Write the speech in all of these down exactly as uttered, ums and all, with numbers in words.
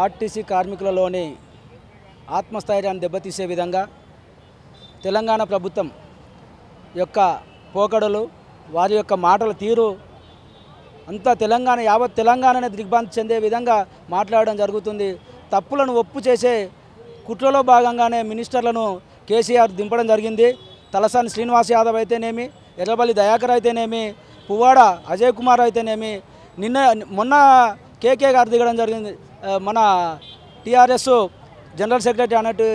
RTC కార్మికులలోని ఆత్మస్థైర్యాన్ని దెబ్బతీసే విధంగా తెలంగాణ ప్రభుత్వం యొక్క పోకడలు, వారి యొక్క మాటల తీరు అంతా తెలంగాణ యావత్ తెలంగాణనే దిగ్భ్రాంతి చెందే విధంగా మాట్లాడడం జరుగుతుంది. తప్పులను ఒప్పు చేసే కుట్రలో భాగంగానే మినిస్టర్లను కేసీఆర్ దింపడం జరిగింది. తలసాని శ్రీనివాస్ యాదవ్ అయితేనేమి, ఎర్రబల్లి దయాకర్ అయితేనేమి, పువ్వాడ అజయ్ కుమార్ అయితేనేమి, నిన్న మొన్న కేకే గారు దిగడం జరిగింది. మన టీఆర్ఎస్ జనరల్ సెక్రటరీ అన్నట్టు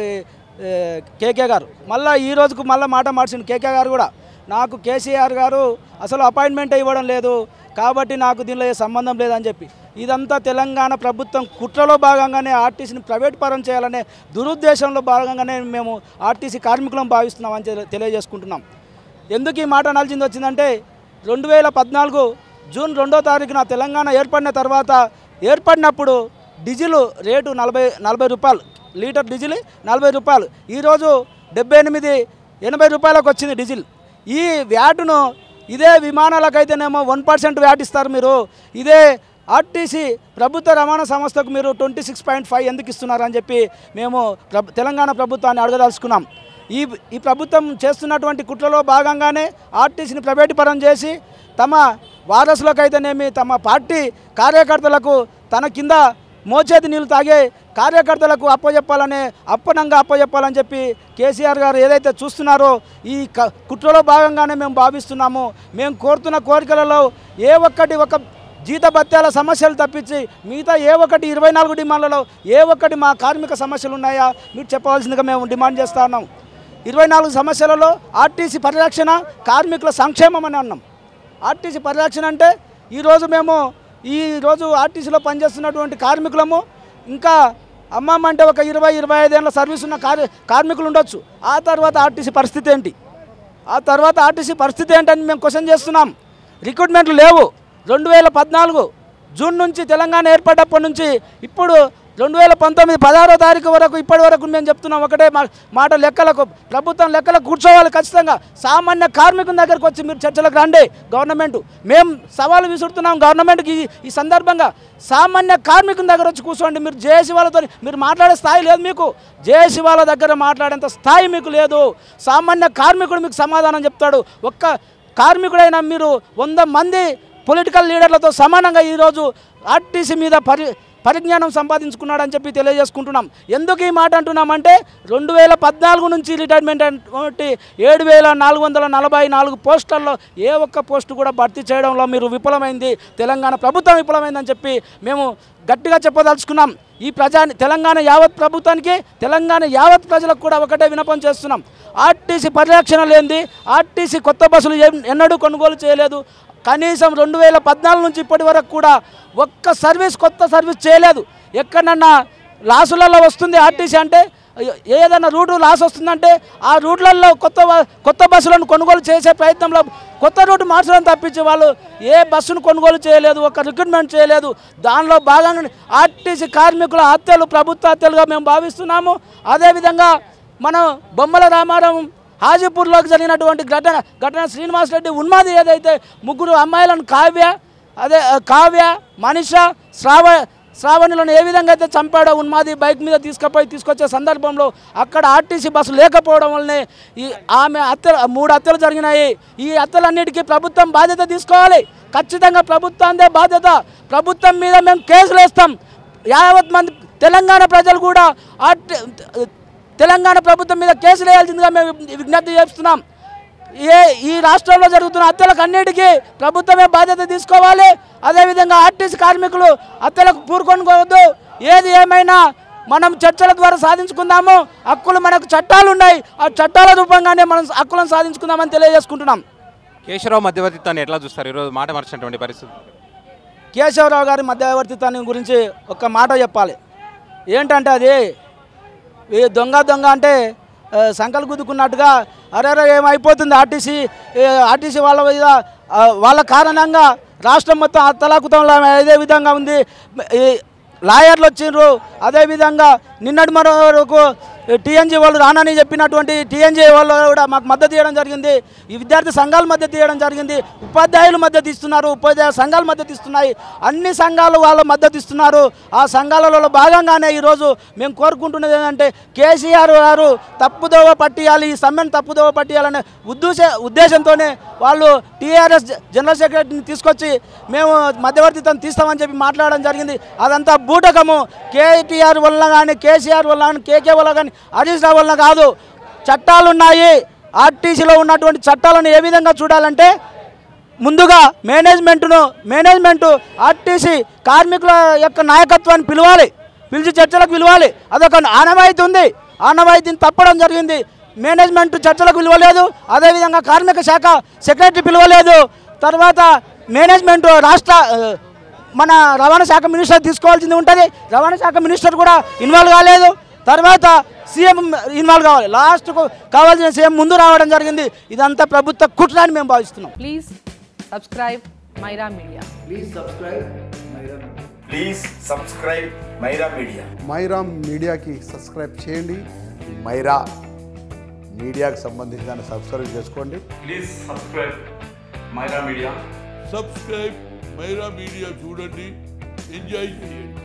కేకే గారు మళ్ళీ ఈ రోజుకు మళ్ళీ మాట మార్చింది. కేకే గారు కూడా నాకు కేసీఆర్ గారు అసలు అపాయింట్మెంట్ ఇవ్వడం లేదు కాబట్టి నాకు దీనిలో ఏ సంబంధం లేదని చెప్పి, ఇదంతా తెలంగాణ ప్రభుత్వం కుట్రలో భాగంగానే ఆర్టీసీని ప్రైవేట్ పరం చేయాలనే దురుద్దేశంలో భాగంగానే మేము ఆర్టీసీ కార్మికులను భావిస్తున్నామని తెలియజేసుకుంటున్నాం. ఎందుకు ఈ మాట అనాల్సింది వచ్చిందంటే రెండు వేల పద్నాలుగు జూన్ రెండో తారీఖున తెలంగాణ ఏర్పడిన తర్వాత ఏర్పడినప్పుడు డీజిల్ రేటు నలభై నలభై రూపాయలు లీటర్ డీజిల్ నలభై రూపాయలు ఈరోజు డెబ్బై ఎనిమిది ఎనభై రూపాయలకు వచ్చింది డీజిల్. ఈ వ్యాటును ఇదే విమానాలకైతేనేమో వన్ పర్సెంట్ వ్యాట్ ఇస్తారు మీరు, ఇదే ఆర్టీసీ ప్రభుత్వ రవాణా సంస్థకు మీరు ట్వంటీ సిక్స్ పాయింట్ ఫైవ్ ఎందుకు ఇస్తున్నారని చెప్పి మేము తెలంగాణ ప్రభుత్వాన్ని అడగదలుచుకున్నాం. ఈ ఈ ప్రభుత్వం చేస్తున్నటువంటి కుట్రలో భాగంగానే ఆర్టీసీని ప్రైవేటీకరణ చేసి తమ వారసులకైతేనేమి తమ పార్టీ కార్యకర్తలకు తన కింద మోచేతి నీళ్ళు తాగే కార్యకర్తలకు అప్పచెప్పాలనే అప్పనంగా అప్పచెప్పాలని చెప్పి కేసీఆర్ గారు ఏదైతే చూస్తున్నారో ఈ కుట్రలో భాగంగానే మేము భావిస్తున్నాము. మేము కోరుతున్న కోరికలలో ఏ ఒక్కటి ఒక జీత భత్యాల సమస్యలు తప్పించి మిగతా ఏ ఒక్కటి ఇరవై నాలుగు డిమాండ్లలో ఏ ఒక్కటి మా కార్మిక సమస్యలు ఉన్నాయా మీరు చెప్పవలసిందిగా మేము డిమాండ్ చేస్తూ ఉన్నాం. ఇరవై నాలుగు సమస్యలలో ఆర్టీసీ పరిరక్షణ, కార్మికుల సంక్షేమం అని అన్నాం. ఆర్టీసీ పరిరక్షణ అంటే ఈరోజు మేము ఈరోజు ఆర్టీసీలో పనిచేస్తున్నటువంటి కార్మికులము ఇంకా అమ్మమ్మ అంటే ఒక ఇరవై ఇరవై ఐదేళ్ళ సర్వీస్ ఉన్న కార్ కార్మికులు ఉండొచ్చు. ఆ తర్వాత ఆర్టీసీ పరిస్థితి ఏంటి ఆ తర్వాత ఆర్టీసీ పరిస్థితి ఏంటని మేము క్వశ్చన్ చేస్తున్నాం. రిక్రూట్మెంట్లు లేవు. రెండు వేల పద్నాలుగు జూన్ నుంచి తెలంగాణ ఏర్పడ్డప్పటి నుంచి ఇప్పుడు రెండు వేల పంతొమ్మిది పదహారో తారీఖు వరకు ఇప్పటి వరకు మేము చెప్తున్నాం ఒకటే మాట, లెక్కలకు ప్రభుత్వం లెక్కలకు కూర్చోవాలి. ఖచ్చితంగా సామాన్య కార్మికుల దగ్గరకు వచ్చి మీరు చర్చలకు రండి. గవర్నమెంట్ మేము సవాలు విసురుతున్నాం గవర్నమెంట్కి ఈ సందర్భంగా. సామాన్య కార్మికుల దగ్గర వచ్చి కూర్చోండి. మీరు జేఏసీ వాళ్ళతో మీరు మాట్లాడే స్థాయి లేదు మీకు. జేఏసీ వాళ్ళ దగ్గర మాట్లాడేంత స్థాయి మీకు లేదు. సామాన్య కార్మికుడు మీకు సమాధానం చెప్తాడు. ఒక్క కార్మికుడైనా మీరు వంద మంది పొలిటికల్ లీడర్లతో సమానంగా ఈరోజు ఆర్టీసీ మీద పరి పరిజ్ఞానం సంపాదించుకున్నాడని చెప్పి తెలియజేసుకుంటున్నాం. ఎందుకు ఈ మాట అంటున్నామంటే రెండు వేల పద్నాలుగు నుంచి రిటైర్మెంట్ అంటే ఏడు వేల నాలుగు వందల నలభై నాలుగు పోస్టుల్లో ఏ ఒక్క పోస్టు కూడా భర్తీ చేయడంలో మీరు విఫలమైంది, తెలంగాణ ప్రభుత్వం విఫలమైందని చెప్పి మేము గట్టిగా చెప్పదలుచుకున్నాం. ఈ ప్రజా తెలంగాణ యావత్ ప్రభుత్వానికి తెలంగాణ యావత్ ప్రజలకు కూడా ఒకటే విన్నపం చేస్తున్నాం. ఆర్టీసీ పరిరక్షణ లేనిది ఆర్టీసీ కొత్త బస్సులు ఎన్నడూ కొనుగోలు చేయలేదు. కనీసం రెండు వేల పద్నాలుగు నుంచి ఇప్పటి వరకు కూడా ఒక్క సర్వీస్ కొత్త సర్వీస్ చేయలేదు. ఎక్కడన్నా లాసులలో వస్తుంది ఆర్టీసీ అంటే, ఏదైనా రూటు లాస్ వస్తుందంటే ఆ రూట్లలో కొత్త కొత్త బస్సులను కొనుగోలు చేసే ప్రయత్నంలో కొత్త రూటు మార్చడం తప్పించి వాళ్ళు ఏ బస్సును కొనుగోలు చేయలేదు, ఒక రిక్రూట్మెంట్ చేయలేదు. దానిలో భాగంగా ఆర్టీసీ కార్మికుల హత్యలు ప్రభుత్వ హత్యలుగా మేము భావిస్తున్నాము. అదేవిధంగా మనం బొమ్మల రామారావు హాజీపూర్లోకి జరిగినటువంటి ఘటన ఘటన శ్రీనివాస్ రెడ్డి ఉన్మాది ఏదైతే ముగ్గురు అమ్మాయిలను కావ్య అదే కావ్య మనీష శ్రావ శ్రావణులను ఏ విధంగా అయితే చంపాడో ఉన్మాది బైక్ మీద తీసుకుపోయి తీసుకొచ్చే సందర్భంలో అక్కడ ఆర్టీసీ బస్సు లేకపోవడం వల్లనే ఈ ఆమె హత్య మూడు హత్యలు జరిగినాయి. ఈ హత్యలన్నిటికీ ప్రభుత్వం బాధ్యత తీసుకోవాలి. ఖచ్చితంగా ప్రభుత్వందే బాధ్యత. ప్రభుత్వం మీద మేము కేసులు వేస్తాం. యావత్ మంది తెలంగాణ ప్రజలు కూడా ఆర్టీ తెలంగాణ ప్రభుత్వం మీద కేసులు వేయాల్సిందిగా మేము విజ్ఞప్తి చేస్తున్నాం. ఏ ఈ రాష్ట్రంలో జరుగుతున్న హత్యలకు అన్నిటికీ ప్రభుత్వమే బాధ్యత తీసుకోవాలి. అదేవిధంగా ఆర్టీసీ కార్మికులు హత్యలకు పూరుకొనుకోవద్దు. ఏది ఏమైనా మనం చర్చల ద్వారా సాధించుకుందాము. హక్కులు మనకు చట్టాలు ఉన్నాయి. ఆ చట్టాల రూపంగానే మనం హక్కులను సాధించుకుందామని తెలియజేసుకుంటున్నాం. కేశవరావు మధ్యవర్తిత్వాన్ని ఎట్లా చూస్తారు? ఈరోజు మాట మార్చినటువంటి పరిస్థితి. కేశవరావు గారి మధ్యవర్తిత్వాన్ని గురించి ఒక మాట చెప్పాలి. ఏంటంటే అది ఈ దొంగ దొంగ అంటే సంకలు గుద్దుకున్నట్టుగా అరే ఏమైపోతుంది ఆర్టీసీ ఆర్టీసీ వాళ్ళ మీద వాళ్ళ కారణంగా రాష్ట్రం మొత్తం అత్తలాకుతంలో అదే విధంగా ఉంది. లాయర్లు వచ్చిండ్రు. అదేవిధంగా నిన్నటి మరొక టీఎన్జీ వాళ్ళు రానని చెప్పినటువంటి టీఎన్జీ వాళ్ళు కూడా మాకు మద్దతు ఇవ్వడం జరిగింది. ఈ విద్యార్థి సంఘాలు మద్దతు ఇవ్వడం జరిగింది. ఉపాధ్యాయులు మద్దతు ఇస్తున్నారు, ఉపాధ్యాయ సంఘాలు మద్దతు ఇస్తున్నాయి, అన్ని సంఘాలు వాళ్ళు మద్దతు ఇస్తున్నారు. ఆ సంఘాలలో భాగంగానే ఈరోజు మేము కోరుకుంటున్నది ఏంటంటే కేసీఆర్ గారు తప్పుదోవ పట్టియాలి, ఈ సమ్మెను తప్పుదోవ పట్టియాలనే ఉద్దేశ ఉద్దేశంతోనే వాళ్ళు టీఆర్ఎస్ జనరల్ సెక్రటరీని తీసుకొచ్చి మేము మధ్యవర్తిత్వం తీస్తామని చెప్పి మాట్లాడడం జరిగింది. అదంతా బూటకము. కేటీఆర్ వల్ల కానీ, కేసీఆర్ వల్ల కానీ, కేకే వల్ల కానీ, హరీష్ రావు వల్ల కాదు. చట్టాలు ఉన్నాయి. ఆర్టీసీలో ఉన్నటువంటి చట్టాలను ఏ విధంగా చూడాలంటే ముందుగా మేనేజ్మెంట్ను మేనేజ్మెంటు ఆర్టీసీ కార్మికుల యొక్క నాయకత్వాన్ని పిలవాలి, పిలిచి చర్చలకు పిలవాలి. అదొక ఆనవాయితీ ఉంది. ఆనవాయితీని తప్పడం జరిగింది. మేనేజ్మెంట్ చర్చలకు పిలవలేదు, అదేవిధంగా కార్మిక శాఖ సెక్రటరీ పిలవలేదు. తర్వాత మేనేజ్మెంట్ రాష్ట్ర మన రవాణా శాఖ మినిస్టర్ తీసుకోవాల్సింది ఉంటుంది, రవాణా శాఖ మినిస్టర్ కూడా ఇన్వాల్వ్ కాలేదు. తర్వాత సీఎం ఇన్వాల్వ్ కావాలి, లాస్ట్కు కావాల్సిన సీఎం ముందు రావడం జరిగింది. ఇదంతా ప్రభుత్వ కుట్ర అని మేము భావిస్తున్నాం. Please subscribe Myra Media. Please subscribe Myra Media. Please subscribe Myra Media. Myra మీడియాకి సబ్స్క్రైబ్ చేయండి. మైరా మీడియాకు సంబంధించి దాన్ని సబ్స్క్రైబ్ చేసుకోండి. Please subscribe Myra Media. Subscribe Myra Media చూడండి, ఎంజాయ్ చేయండి.